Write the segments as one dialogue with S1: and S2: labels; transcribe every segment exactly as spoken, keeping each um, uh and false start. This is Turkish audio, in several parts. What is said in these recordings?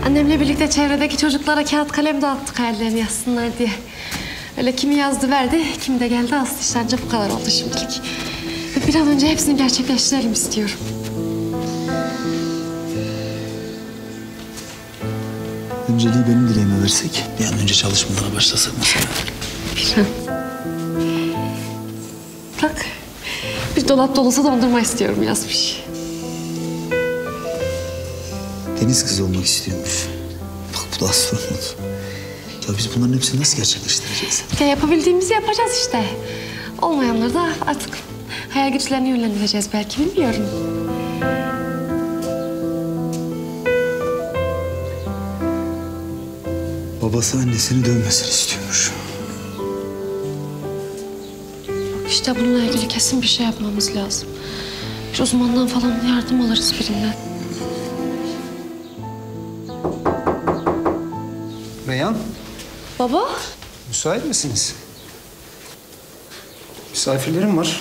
S1: Annemle birlikte çevredeki çocuklara kağıt kalem dağıttık hayallerini yazsınlar diye. Öyle kimi yazdı verdi, kimi de geldi astı işte, ancak bu kadar oldu şimdilik. Bir an önce hepsini gerçekleştirelim istiyorum.
S2: Önceliği benim dileğime versek, bir an önce çalışmalara başlasak mesela.
S1: Bir an. Bak, bir dolap dolusu dondurma istiyorum yazmış.
S2: Deniz kızı olmak istiyormuş. Bak bu da astronot. Ya biz bunların hepsini nasıl gerçekleştireceğiz?
S1: Ya yapabildiğimizi yapacağız işte. Olmayanları da artık hayal güçlerini yönlendireceğiz belki, bilmiyorum.
S2: Babası annesini dövmesini istiyormuş.
S1: İşte bununla ilgili kesin bir şey yapmamız lazım. Bir uzmandan falan yardım alırız birinden.
S3: Reyhan,
S1: Baba?
S3: müsait misiniz? Misafirlerim var.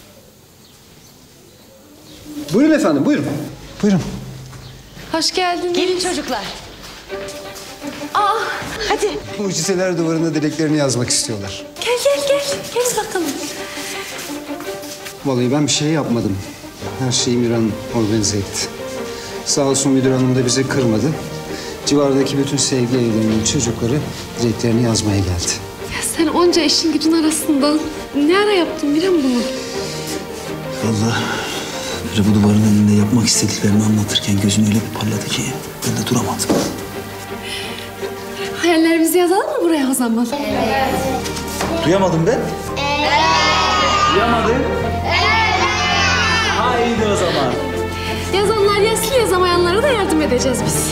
S3: Buyurun efendim, buyurun. Buyurun.
S1: Hoş geldiniz.
S4: Gelin çocuklar. Aa, hadi.
S3: Mucizeler duvarında dileklerini yazmak istiyorlar.
S1: Gel gel gel. Gel bakalım.
S3: Vallahi ben bir şey yapmadım. Her şeyi Miran organize etti. Sağ olsun müdür hanım da bizi kırmadı. Civardaki bütün sevgi evlerinin çocukları dileklerini yazmaya geldi.
S1: Ya sen onca işin gücün arasından ne ara yaptın Miran bunu?
S2: Vallahi böyle bu duvarın önünde yapmak istediklerini anlatırken gözüm öyle bir parladı ki ben de duramadım.
S1: Hayallerimizi yazalım mı buraya o zaman?
S2: Evet. Duyamadım ben. Evet. Duyamadım. Evet. Haydi o zaman.
S1: Yazanlar yazsın, yazamayanlara da yardım edeceğiz biz.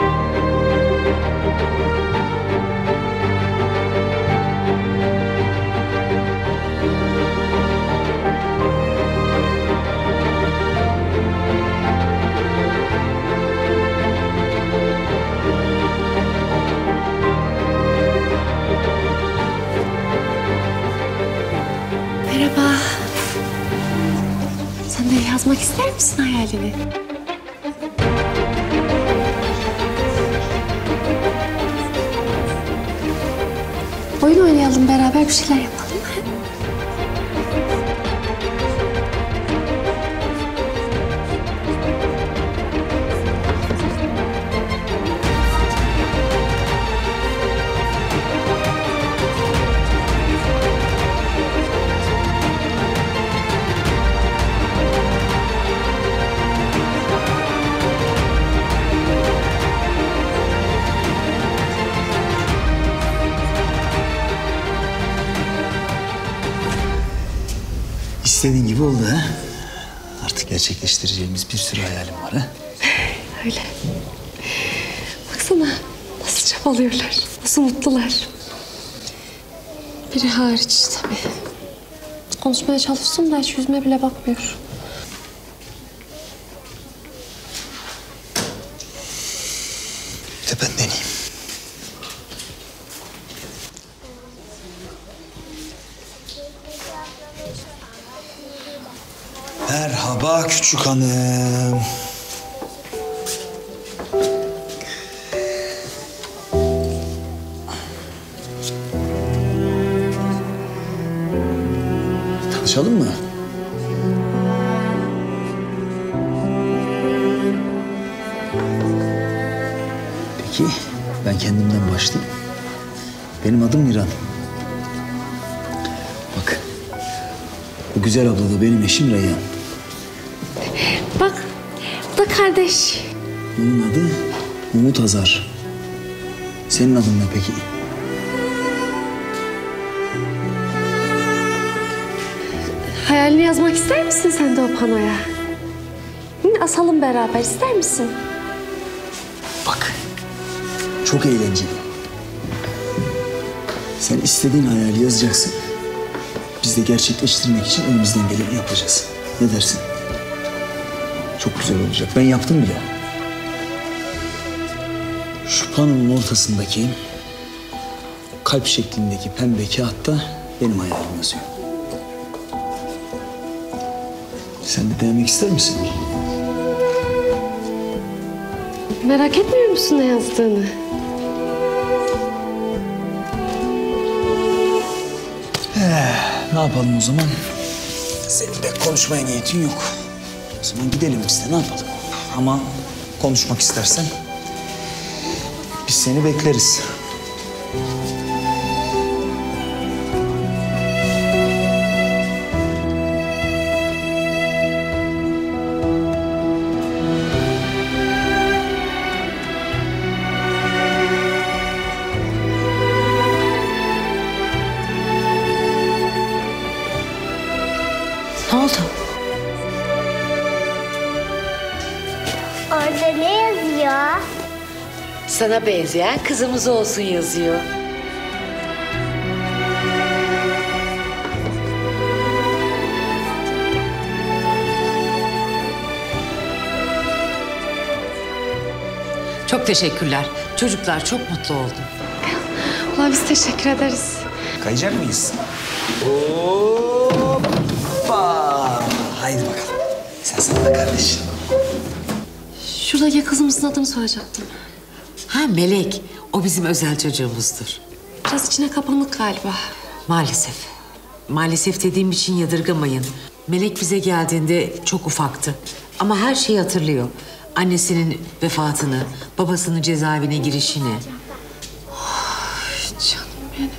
S1: Merhaba. Sen de yazmak ister misin hayalini? Oyun oynayalım beraber, bir şeyler yapalım.
S2: İstediğin gibi oldu ha. Artık gerçekleştireceğimiz bir sürü hayalim var ha.
S1: Öyle. Baksana nasıl çabalıyorlar, nasıl mutlular. Biri hariç tabii. Konuşmaya çalıştım da hiç yüzüme bile bakmıyor.
S2: Bir de ben deneyeyim. Merhaba küçük hanım. Tanışalım mı? Peki, ben kendimden başlayayım. Benim adım Miran. Bak, bu güzel abla da benim eşim Reyhan.
S1: Bak, bu da kardeş.
S2: Bunun adı Umut Azar. Senin adın ne peki?
S1: Hayalini yazmak ister misin sen de o panoya? Hı, asalım beraber, ister misin?
S2: Bak, çok eğlenceli. Sen istediğin hayali yazacaksın. Biz de gerçekleştirmek için elimizden geleni yapacağız. Ne dersin? Çok güzel olacak. Ben yaptım bile. Şu panonun ortasındaki kalp şeklindeki pembe kağıtta benim hayalim yazıyor. Sen de denemek ister misin?
S1: Merak etmiyor musun ne yazdığını?
S2: Ne yapalım o zaman? Senin pek konuşmaya niyetin yok. O zaman gidelim biz de ne yapalım? Ama konuşmak istersen biz seni bekleriz.
S4: Ne oldu?
S5: Orada ne yazıyor?
S4: Sana benzeyen kızımız olsun yazıyor. Çok teşekkürler. Çocuklar çok mutlu oldum.
S1: Vallahi biz teşekkür ederiz.
S2: Kayacak mıyız? Hoppa! Haydi bakalım. Sen sana da kardeşim.
S1: Şuradaki kızımızın adını soracaktım.
S4: Ha Melek, o bizim özel çocuğumuzdur.
S1: Biraz içine kapanık galiba.
S4: Maalesef. Maalesef dediğim için yadırgamayın. Melek bize geldiğinde çok ufaktı. Ama her şeyi hatırlıyor. Annesinin vefatını, babasının cezaevine girişini.
S1: Canım benim.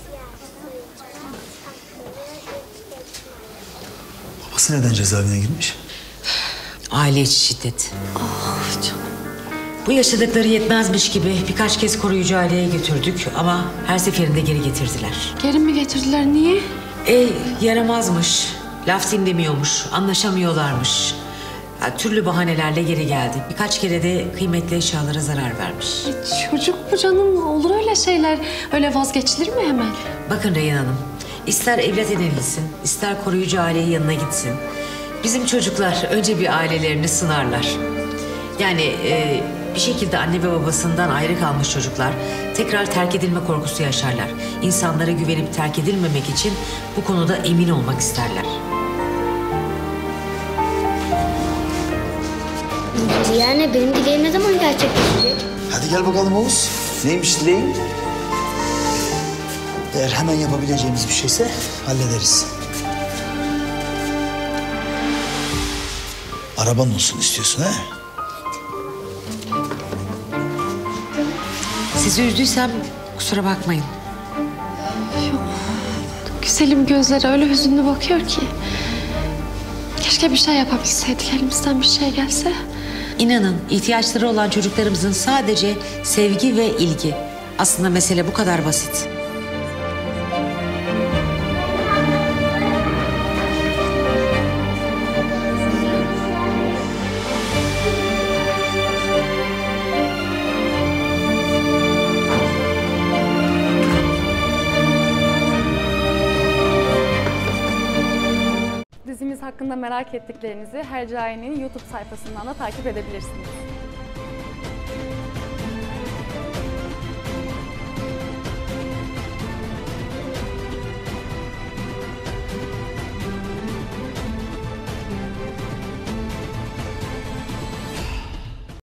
S2: Babası neden cezaevine girmiş?
S4: Aile içi şiddet.
S1: Ah canım.
S4: Bu yaşadıkları yetmezmiş gibi birkaç kez koruyucu aileye götürdük ama her seferinde geri getirdiler.
S1: Geri mi getirdiler? Niye?
S4: E yaramazmış, laf dinlemiyormuş, anlaşamıyorlarmış. Ya, türlü bahanelerle geri geldi. Birkaç kere de kıymetli eşyalara zarar vermiş.
S1: Çocuk bu canım. Olur öyle şeyler. Öyle vazgeçilir mi hemen?
S4: Bakın Reyhan Hanım, ister evlat edinilsin, ister koruyucu aileyi yanına gitsin. Bizim çocuklar önce bir ailelerini sınarlar. Yani e, bir şekilde anne ve babasından ayrı kalmış çocuklar tekrar terk edilme korkusu yaşarlar. İnsanlara güvenip terk edilmemek için bu konuda emin olmak isterler.
S5: Yani benim dileğim ne zaman gerçekleşecek?
S2: Hadi gel bakalım Oğuz. Neymiş dileğin? Eğer hemen yapabileceğimiz bir şeyse hallederiz. Araban olsun istiyorsun ha?
S4: Sizi üzdüysem kusura bakmayın.
S1: Güzelim gözleri öyle hüzünlü bakıyor ki. Keşke bir şey yapabilseydik. Elimizden bir şey gelse.
S4: İnanın ihtiyaçları olan çocuklarımızın sadece sevgi ve ilgi. Aslında mesele bu kadar basit.
S6: Dizimiz hakkında merak ettiklerinizi Hercai'nin YouTube sayfasından da takip edebilirsiniz.